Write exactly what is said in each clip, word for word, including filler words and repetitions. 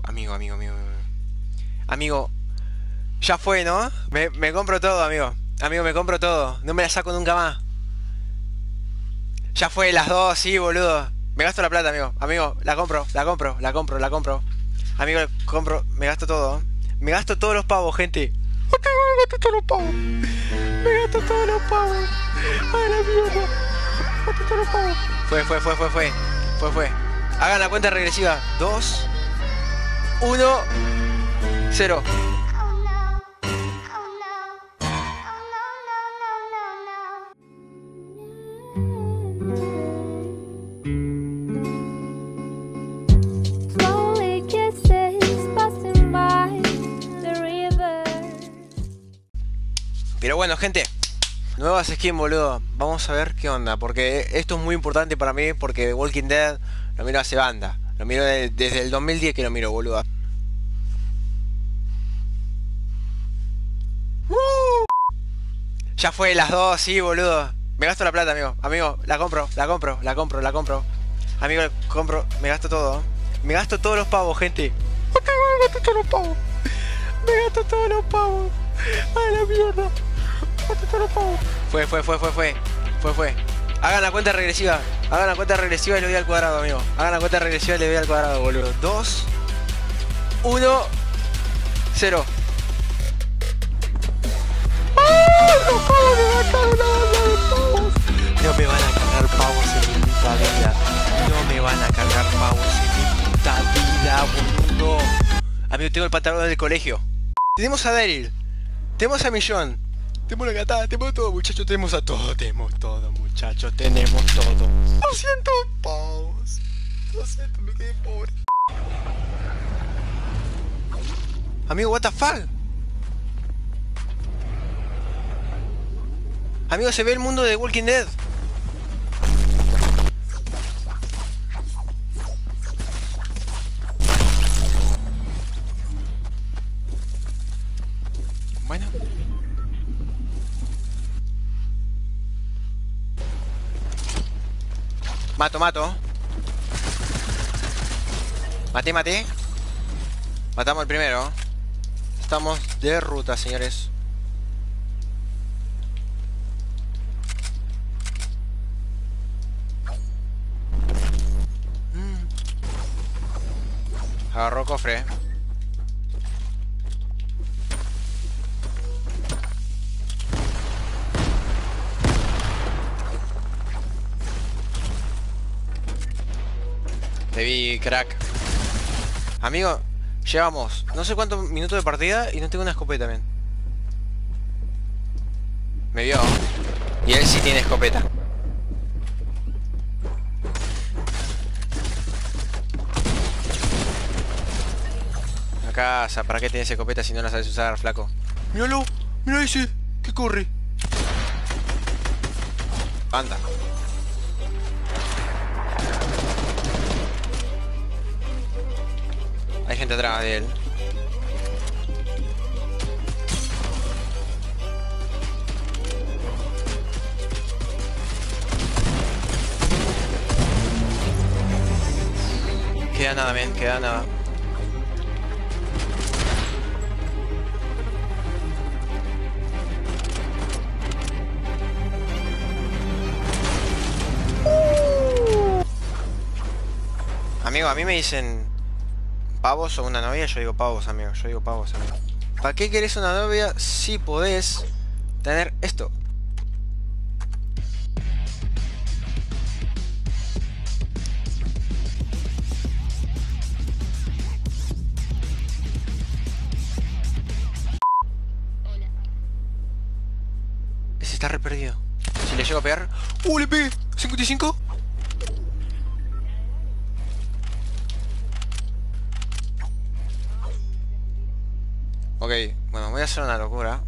amigo, amigo, amigo. Amigo, ya fue, ¿no? Me, me compro todo, amigo. Amigo, me compro todo. No me la saco nunca más. Ya fue, las dos, sí, boludo. Me gasto la plata, amigo. Amigo, la compro, la compro, la compro, la compro. Amigo, compro, me gasto todo. Me gasto todos los pavos, gente. Me gasto todos los pavos. Me gasto todos los pavos. Ay, la mierda. Me gasto todos los pavos. Fue, fue, fue, fue, fue. Fue, fue. Hagan la cuenta regresiva. Dos. Uno. Cero. Pero bueno, gente, nuevas skins, boludo. Vamos a ver qué onda, porque esto es muy importante para mí, porque The Walking Dead lo miro hace banda. Lo miro de, desde el dos mil diez que lo miro, boludo. ¡Uh! Ya fue, las dos, sí, boludo. Me gasto la plata, amigo. Amigo, la compro, la compro, la compro, la compro. Amigo, compro, me gasto todo. Me gasto todos los pavos, gente. Me gasto todos los pavos. Me gasto todos los pavos. Ay, la mierda. Fue, fue, fue, fue, fue. Fue, fue. Hagan la cuenta regresiva. Hagan la cuenta regresiva y le doy al cuadrado, amigo. Hagan la cuenta regresiva y le doy al cuadrado, boludo. Dos. Uno. Cero. ¡Ay, los pavos me mataron una banda de pavos! No me van a cargar pavos en mi puta vida. No me van a cargar pavos en mi puta vida, boludo. Amigo, tengo el pantalón del colegio. Tenemos a Daryl. Tenemos a Millón. Tenemos la gatada, tenemos todo, muchachos, tenemos a todo, tenemos todo, muchachos, tenemos todo. doscientos pavos. doscientos, me quedé pobre. Amigo, what the fuck. Amigo, se ve el mundo de Walking Dead. Bueno. Mato, mato. Maté, maté. Matamos el primero. Estamos de ruta, señores. Mm. Agarró cofre. Te vi, crack. Amigo, llevamos no sé cuántos minutos de partida y no tengo una escopeta, men. Me vio. Y él sí tiene escopeta. La casa, ¿para qué tienes escopeta si no la sabes usar, flaco? Míralo, mira ese, que corre. Anda. Hay gente atrás de él. Queda nada, men, queda nada. Amigo, a mí me dicen pavos o una novia, yo digo pavos, amigo. Yo digo pavos, amigo. ¿Para qué querés una novia si podés tener esto? Ese está re perdido. Si le llego a pegar... ¡Uh, le pegué! ¿cincuenta y cinco? Ok, bueno, voy a hacer una locura.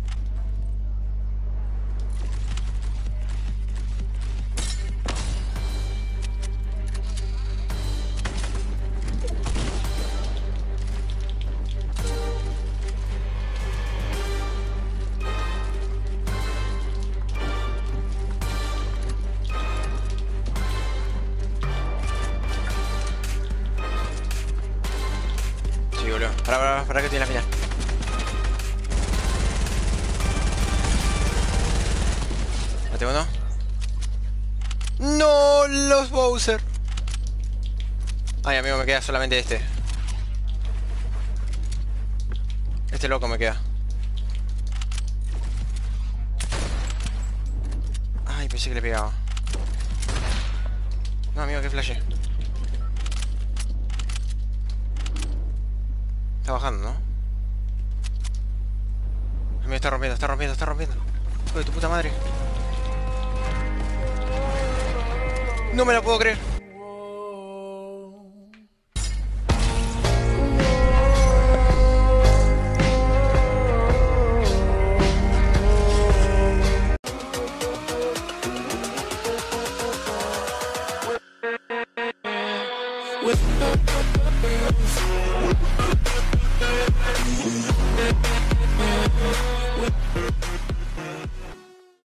Sí, boludo. Pará, pará, pará que estoy en la final. Mate uno. No, los Bowser. Ay, amigo, me queda solamente este. Este loco me queda. Ay, pensé que le pegaba. No, amigo, que flashé. Está bajando, ¿no? Amigo, está rompiendo, está rompiendo, está rompiendo. Hijo de tu puta madre. No me la puedo creer.